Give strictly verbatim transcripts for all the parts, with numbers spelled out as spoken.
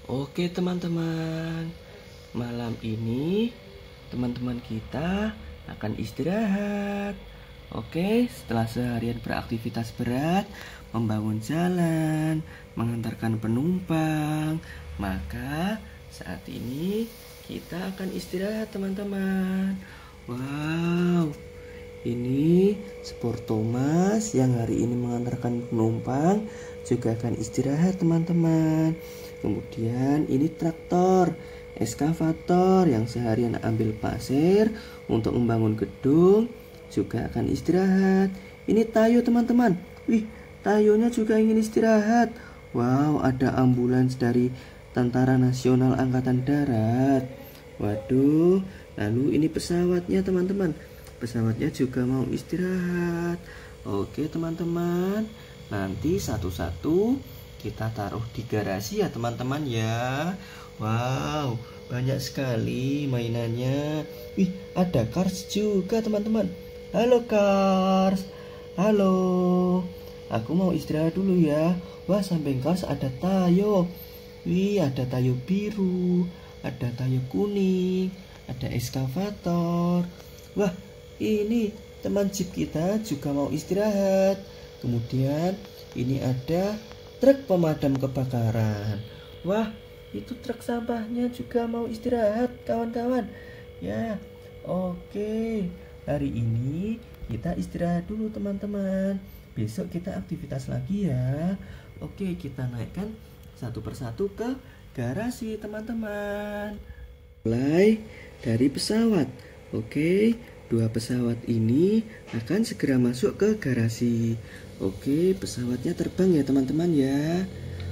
Oke teman-teman, malam ini teman-teman kita akan istirahat. Oke, setelah seharian beraktivitas berat, membangun jalan, mengantarkan penumpang, maka saat ini kita akan istirahat teman-teman. Wow, ini Sport Thomas yang hari ini mengantarkan penumpang juga akan istirahat teman-teman. Kemudian ini traktor eskavator yang seharian ambil pasir untuk membangun gedung juga akan istirahat. Ini Tayo teman-teman. Wih, Tayonya juga ingin istirahat. Wow, ada ambulans dari Tentara Nasional Angkatan Darat. Waduh, lalu ini pesawatnya teman-teman. Pesawatnya juga mau istirahat. Oke teman-teman, nanti satu-satu kita taruh di garasi ya teman-teman ya. Wow, banyak sekali mainannya. Wih, ada Cars juga teman-teman. Halo Cars. Halo. Aku mau istirahat dulu ya. Wah, samping Cars ada Tayo. Wih, ada Tayo biru, ada Tayo kuning, ada eskavator. Wah, ini teman jeep kita juga mau istirahat. Kemudian ini ada truk pemadam kebakaran. Wah, itu truk sampahnya juga mau istirahat kawan-kawan. Ya, oke. Hari ini kita istirahat dulu teman-teman. Besok kita aktivitas lagi ya. Oke, kita naikkan satu persatu ke garasi teman-teman. Mulai dari pesawat. Oke, dua pesawat ini akan segera masuk ke garasi. Oke, pesawatnya terbang ya teman-teman ya.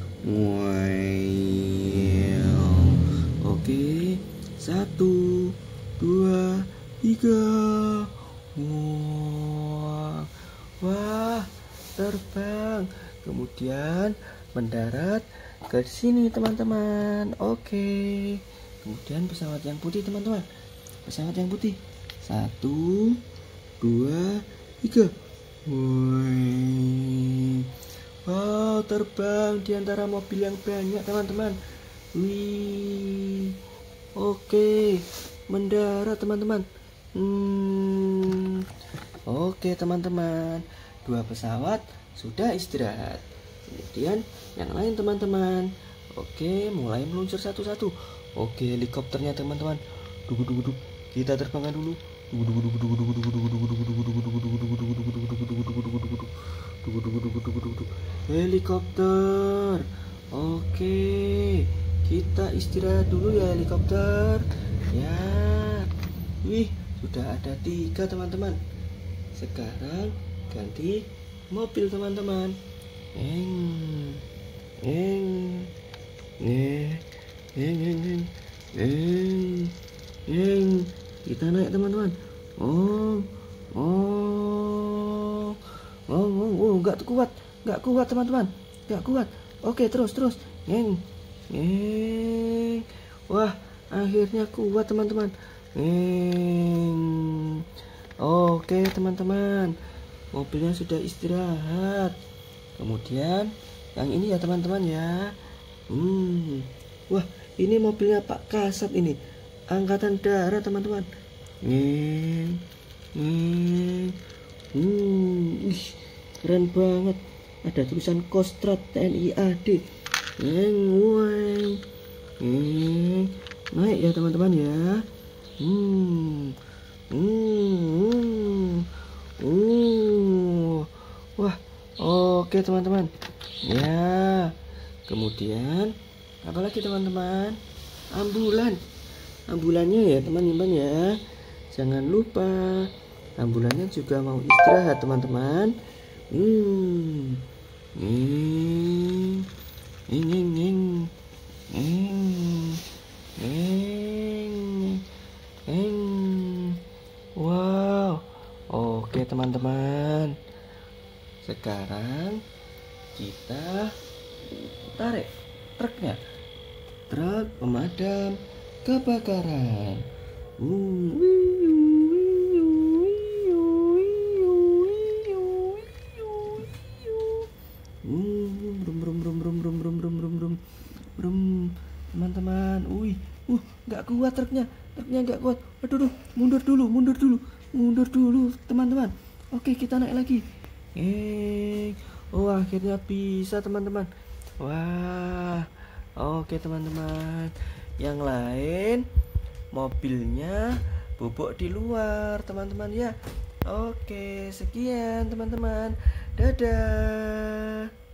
Wow. Oke, satu, dua, tiga. Wow. Wah, terbang. Kemudian mendarat ke sini teman-teman. Oke. Kemudian pesawat yang putih teman-teman. Pesawat yang putih. Satu, dua, tiga. Wih. Wow, terbang di antara mobil yang banyak teman-teman. Wih. Oke, mendarat teman-teman. Hmm. Oke teman-teman, dua pesawat sudah istirahat. Kemudian yang lain teman-teman. Oke, mulai meluncur satu-satu. Oke, helikopternya teman-teman. Dugu dugu dugu. Kita terbangkan dulu. Helikopter. Oke, kita istirahat dulu ya helikopter. Ya. Wih, sudah ada tiga teman-teman. Sekarang ganti mobil teman-teman. Eng, eng, eng, eng, eng, eng, eng. Kita naik teman-teman. Oh, oh, oh, oh, oh, nggak kuat, nggak kuat teman-teman, nggak kuat. Oke, terus, terus, ngeng, ngeng. Wah, akhirnya kuat teman-teman. Ngeng. Oke teman-teman, mobilnya sudah istirahat. Kemudian yang ini ya teman-teman ya. Hmm, wah, ini mobilnya Pak Kasat ini. Angkatan Darat teman-teman. Nih, nih, hmm, wih, keren banget. Ada tulisan Kostrad T N I A D. Neng, weng, neng, naik ya teman-teman ya. Hmm, hmm, hmm, wah, oke teman-teman. Ya, kemudian apalagi teman-teman? Ambulan. Ambulannya ya teman-teman ya. Jangan lupa ambulannya juga mau istirahat teman-teman. Hmm. Eng. Eng eng eng. Eng. Eng. Eng. Wow. Oke teman-teman. Sekarang kita tarik truknya. Truk pemadam kebakaran. Hmm. Hmm, brum brum brum brum brum brum brum brum brum. teman-teman. Wih, uh, nggak kuat truknya, truknya nggak kuat. Aduh, aduh, mundur dulu, mundur dulu, mundur dulu, teman-teman. Oke, kita naik lagi. Eh, oh akhirnya bisa teman-teman. Wah, oke teman-teman. Yang lain mobilnya bobok di luar teman-teman ya. Oke, sekian teman-teman. Dadah.